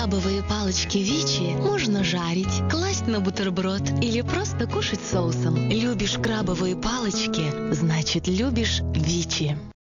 Крабовые палочки Вичи можно жарить, класть на бутерброд или просто кушать соусом. Любишь крабовые палочки, значит любишь Вичи.